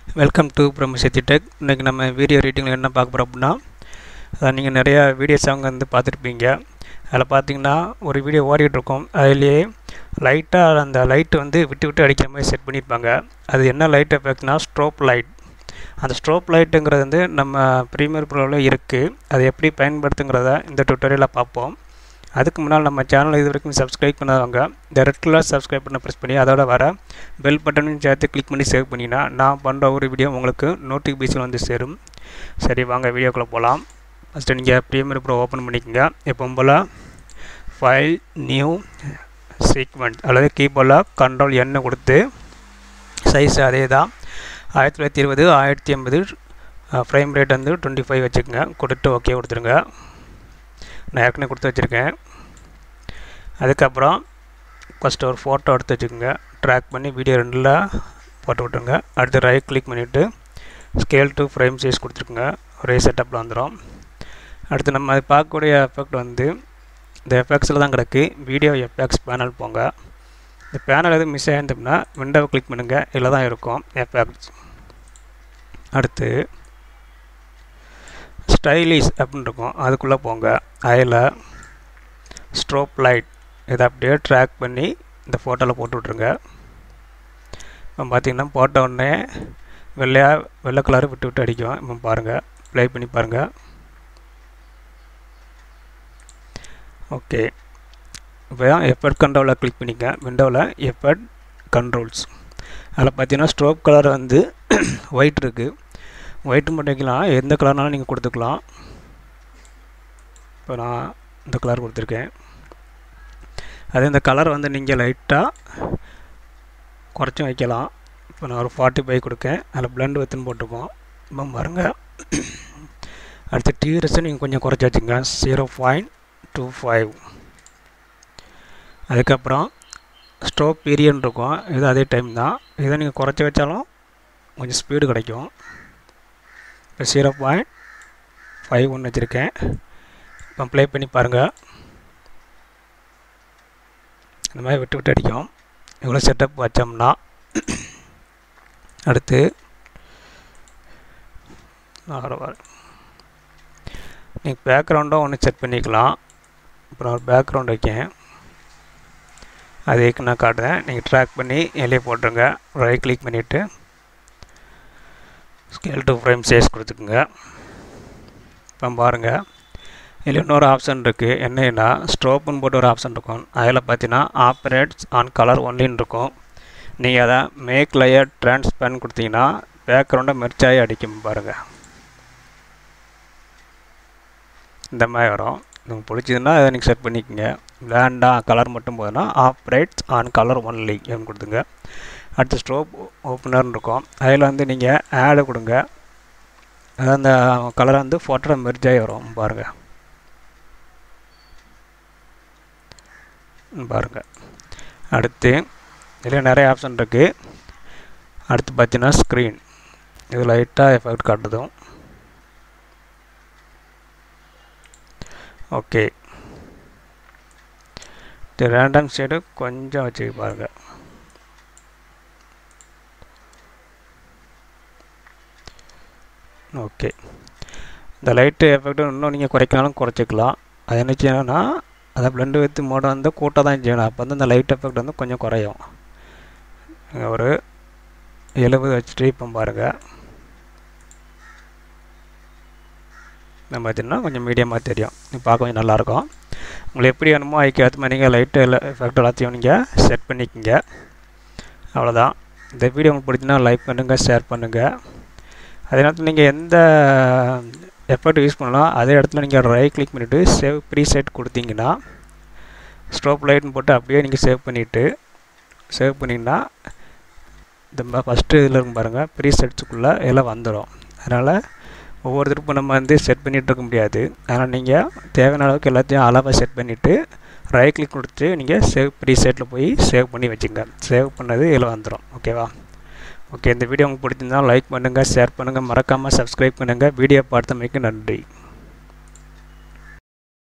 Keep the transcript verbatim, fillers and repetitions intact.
Welcome to Brahmasakthi tech. இன்றைக்கி நம்ம video ரீட்டிங்கில் என்ன பார்க்க போகிறோம் அப்படின்னா, அதான் நீங்கள் நிறையா வீடியோஸ் அவங்க வந்து பார்த்துருப்பீங்க. அதில் பார்த்தீங்கன்னா ஒரு வீடியோ ஓடிட்டுருக்கோம். அதிலேயே லைட்டாக அந்த லைட்டு வந்து விட்டு விட்டு அடிக்கிற மாதிரி செட் பண்ணியிருப்பாங்க. அது என்ன லைட் எஃபெக்ட்னா ஸ்ட்ரோப் லைட். அந்த ஸ்ட்ரோப் லைட்டுங்கிறது வந்து நம்ம ப்ரீமியர் ப்ரோவில் இருக்குது. அதை எப்படி பயன்படுத்துங்கிறத இந்த டுட்டோரியலில் பார்ப்போம். அதுக்கு முன்னால் நம்ம சேனல் இது வரைக்கும் சப்ஸ்கிரைப் பண்ணாதவங்க இந்த ரெட் கலர் சப்ஸ்கிரைப் பண்ண ப்ரெஸ் பண்ணி அதோட வர பெல் பட்டனையும் சேர்த்து கிளிக் பண்ணி சேவ் பண்ணிங்கன்னா நான் பண்ணுற ஒரு வீடியோ உங்களுக்கு நோட்டிஃபிகேஷன் வந்து சேரும். சரி, வாங்க வீடியோக்குள்ளே போகலாம். ஃபஸ்ட்டு நீங்கள் ப்ரீமியர் ப்ரோ ஓப்பன் பண்ணிக்கோங்க. எப்பவும் போல் ஃபைல் நியூ சீக்வென்ட் அல்லது கீபோர்டில் கண்ட்ரோல் எண்ணை கொடுத்து சைஸ் அதே தான் ஆயிரத்தி தொள்ளாயிரத்தி இருபது ஆயிரத்தி எண்பது ஃப்ரேம் ரேட் வந்து டுவெண்ட்டி ஃபைவ் வச்சுக்கோங்க. கொடுத்து ஓகே கொடுத்துருங்க. நான் ஏற்கனவே கொடுத்து வச்சுருக்கேன். அதுக்கப்புறம் ஃபஸ்ட்டு ஒரு ஃபோட்டோ எடுத்து வச்சுக்கோங்க. ட்ராக் பண்ணி வீடியோ ரெண்டில் போட்டு விட்டுருங்க. அடுத்து ரைட் கிளிக் பண்ணிவிட்டு ஸ்கேல் டு ஃப்ரேம் சைஸ் கொடுத்துருக்குங்க. ஒரே செட்டப்பில் வந்துடும். அடுத்து நம்ம அது பார்க்கக்கூடிய எஃபெக்ட் வந்து இந்த எஃபெக்ட்ஸில் தான் கிடக்கு. வீடியோ எஃபெக்ட்ஸ் பேனல் போங்க. இந்த பேனல் எதுவும் மிஸ் ஆயிருந்தோம்னா விண்டோவை கிளிக் பண்ணுங்கள். இதில் தான் இருக்கும் எஃபெக்ட்ஸ். அடுத்து ஸ்டைலிஷ் அப்படின்னு இருக்கும், அதுக்குள்ளே போங்க. அதில் ஸ்ட்ரோப் லைட் இதை அப்படியே ட்ராக் பண்ணி இந்த ஃபோட்டோவில் போட்டு விட்ருங்க. இப்போ பார்த்திங்கன்னா போட்ட உடனே வெள்ளையாக வெள்ளை கலரை விட்டு விட்டு அடிக்கும். இப்போ பாருங்கள், ப்ளே பண்ணி பாருங்கள். ஓகே, இப்போ எஃபெக்ட் கண்ட்ரோலில் கிளிக் பண்ணிக்க. விண்டோவில் எஃபெக்ட் கண்ட்ரோல்ஸ் அதில் பார்த்தீங்கன்னா ஸ்ட்ரோப் கலர் வந்து ஒயிட் இருக்குது. ஒயிட் மட்டும் வைக்கலாம், எந்த கலர்னாலும் நீங்கள் கொடுத்துக்கலாம். இப்போ நான் இந்த கலர் கொடுத்துருக்கேன். அதே இந்த கலர் வந்து நீங்கள் லைட்டாக குறைச்சும் வைக்கலாம். இப்போ நான் ஒரு ஃபார்ட்டி ஃபைவ் கொடுக்கேன். அதில் பிளண்ட் வித்துன்னு போட்டுப்போம். இப்போ பாருங்கள். அடுத்து டியூரஸை நீங்கள் கொஞ்சம் குறைச்சி வச்சுங்க, ஜீரோ பாயிண்ட் டூ ஃபைவ். அதுக்கப்புறம் ஸ்ட்ரோப் பீரியட் இருக்கும், இது அதே டைம் தான். இதை நீங்கள் குறைச்சி வச்சாலும் கொஞ்சம் ஸ்பீடு கிடைக்கும். இப்போ ஜீரோ பாயிண்ட் ஃபைவ் ஒன்று வச்சுருக்கேன். இப்போ ப்ளே பண்ணி பாருங்கள். இந்த மாதிரி விட்டு விட்டு அடிக்கும். இவ்வளோ செட்டப் வச்சோம்னா அடுத்து நீங்கள் பேக்ரவுண்டும் ஒன்று செட் பண்ணிக்கலாம். அப்புறம் ஒரு பேக்ரவுண்ட் வைக்கேன், அதுக்கு நான் காட்டுறேன். நீங்கள் ட்ராக் பண்ணி எல்லையே போட்டுருங்க. ரைட் கிளிக் பண்ணிவிட்டு ஸ்கேல் டு ஃப்ரேம் சைஸ் கொடுத்துக்குங்க. இப்போ பாருங்கள், இதில் இன்னொரு ஆப்ஷன் இருக்குது. என்னன்னா ஸ்ட்ரோப்புன்னு போட்டு ஒரு ஆப்ஷன் இருக்கும். அதில் பார்த்தீங்கன்னா ஆப்ரேட்ஸ் ஆன் கலர் ஒன்லின்னு இருக்கும். நீங்கள் அதை மேக் லேயர் ட்ரான்ஸ்பேரண்ட் கொடுத்தீங்கன்னா பேக்ரவுண்டை மெர்ச்சாகி அடிக்கும். பாருங்கள், இந்த மாதிரி வரும். உங்களுக்கு பிடிச்சதுன்னா அதை நீங்கள் செட் பண்ணிக்கோங்க. வேண்டாம் கலர் மட்டும் போதுன்னா ஆப்ரேட்ஸ் ஆன் கலர் ஒன்லி அப்படின்னு கொடுத்துங்க. அடுத்து ஸ்ட்ரோப் ஓப்பனர்னு இருக்கும். அதில் வந்து நீங்கள் ஆடு கொடுங்க. அதாவது அந்த கலரை வந்து ஃபோட்டோ மெர்ஜாகி வரும். பாருங்கள் பாருங்கள் அடுத்து இதில் நிறைய ஆப்ஷன் இருக்குது. அடுத்து பார்த்தீங்கன்னா ஸ்க்ரீன், இது லைட்டாக எஃபெக்ட் காட்டுதும். ஓகே, இது ரேண்டம் ஷேடு கொஞ்சம் வச்சு பாருங்கள். ஓகே, இந்த லைட்டு எஃபெக்ட்டு இன்னும் நீங்கள் குறைக்கனாலும் குறைச்சிக்கலாம். அது என்ன செய்யணும்னா அதை பிளெண்டு வித் மோடை வந்து கூட்ட தான் செய்யணும். அப்போ வந்து இந்த லைட் எஃபெக்ட் வந்து கொஞ்சம் குறையும். ஒரு எழுபது வச்சுட்டு இப்போ பாருங்கள். இந்த பார்த்தீங்கன்னா கொஞ்சம் மீடியமாக தெரியும். பார்க்க கொஞ்சம் நல்லாயிருக்கும். உங்களுக்கு எப்படி வேணுமோ அதுக்கு ஏற்ற மாதிரி நீங்கள் லைட்டு எல்லா எஃபெக்ட் எல்லாத்தையும் நீங்கள் செட் பண்ணிக்கோங்க. அவ்வளோதான். இந்த வீடியோ உங்களுக்கு பிடிச்சின்னா லைக் பண்ணுங்கள், ஷேர் பண்ணுங்கள். அதே நேரத்தில் நீங்கள் எந்த எஃபெக்ட் யூஸ் பண்ணலாம் அதே இடத்துல நீங்கள் ரைட் கிளிக் பண்ணிவிட்டு சேவ் ப்ரீசெட் கொடுத்தீங்கன்னா ஸ்ட்ரோப் லைட்னு போட்டு அப்படியே நீங்கள் சேவ் பண்ணிவிட்டு சேவ் பண்ணிங்கன்னா இந்த ஃபஸ்ட்டு இதில் இருக்கும் பாருங்கள், ப்ரீசெட்ஸுக்குள்ளே எல்லாம் வந்துடும். அதனால் ஒவ்வொரு திருப்பும் நம்ம வந்து செட் பண்ணிகிட்டு இருக்க முடியாது. அதனால் நீங்கள் தேவையான அளவுக்கு எல்லாத்தையும் அளவாக செட் பண்ணிவிட்டு ரைட் கிளிக் கொடுத்து நீங்கள் சேவ் ப்ரீசெட்டில் போய் சேவ் பண்ணி வச்சுங்க. சேவ் பண்ணது இதில் வந்துடும். ஓகேவா? ஓகே, இந்த வீடியோ உங்களுக்கு பிடிச்சிருந்தால் லைக் பண்ணுங்கள், ஷேர் பண்ணுங்கள், மறக்காமல் சப்ஸ்கிரைப் பண்ணுங்கள். வீடியோ பார்த்தமைக்கு நன்றி.